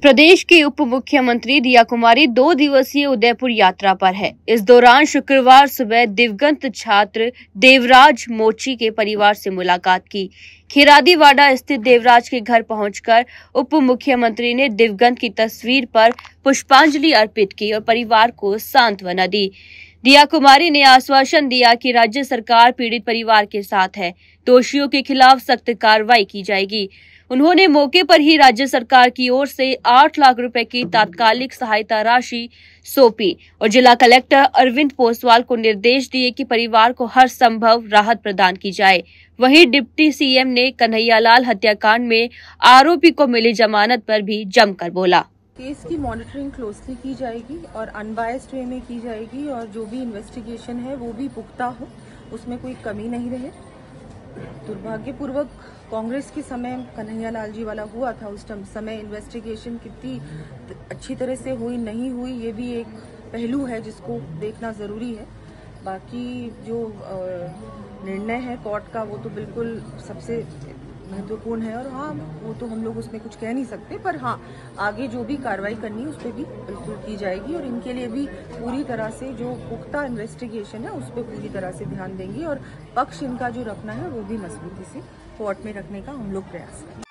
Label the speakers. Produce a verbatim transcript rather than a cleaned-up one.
Speaker 1: प्रदेश के उप मुख्यमंत्री दिया कुमारी दो दिवसीय उदयपुर यात्रा पर है। इस दौरान शुक्रवार सुबह दिवंगत छात्र देवराज मोची के परिवार से मुलाकात की। खिरादीवाड़ा स्थित देवराज के घर पहुंचकर उप मुख्यमंत्री ने दिवंगत की तस्वीर पर पुष्पांजलि अर्पित की और परिवार को सांत्वना दी। दिया कुमारी ने आश्वासन दिया कि राज्य सरकार पीड़ित परिवार के साथ है, दोषियों के खिलाफ सख्त कार्रवाई की जाएगी। उन्होंने मौके पर ही राज्य सरकार की ओर से आठ लाख रुपए की तात्कालिक सहायता राशि सौंपी और जिला कलेक्टर अरविंद पोसवाल को निर्देश दिए कि परिवार को हर संभव राहत प्रदान की जाए। वहीं डिप्टी सीएम ने कन्हैयालाल हत्याकांड में आरोपी को मिली जमानत पर भी जमकर बोला।
Speaker 2: केस की मॉनिटरिंग क्लोजली की जाएगी और अनबायस्ड वे में की जाएगी और जो भी इन्वेस्टिगेशन है वो भी पुख्ता हो, उसमें कोई कमी नहीं रहे। दुर्भाग्यपूर्वक कांग्रेस के समय कन्हैयालाल जी वाला हुआ था, उस समय इन्वेस्टिगेशन कितनी अच्छी तरह से हुई नहीं हुई ये भी एक पहलू है जिसको देखना जरूरी है। बाकी जो निर्णय है कोर्ट का वो तो बिल्कुल सबसे महत्वपूर्ण है और हाँ वो तो हम लोग उसमें कुछ कह नहीं सकते, पर हाँ आगे जो भी कार्रवाई करनी है उस पर भी बिल्कुल की जाएगी और इनके लिए भी पूरी तरह से जो पुख्ता इन्वेस्टिगेशन है उस पर पूरी तरह से ध्यान देंगे और पक्ष इनका जो रखना है वो भी मजबूती से कोर्ट में रखने का हम लोग प्रयास करेंगे।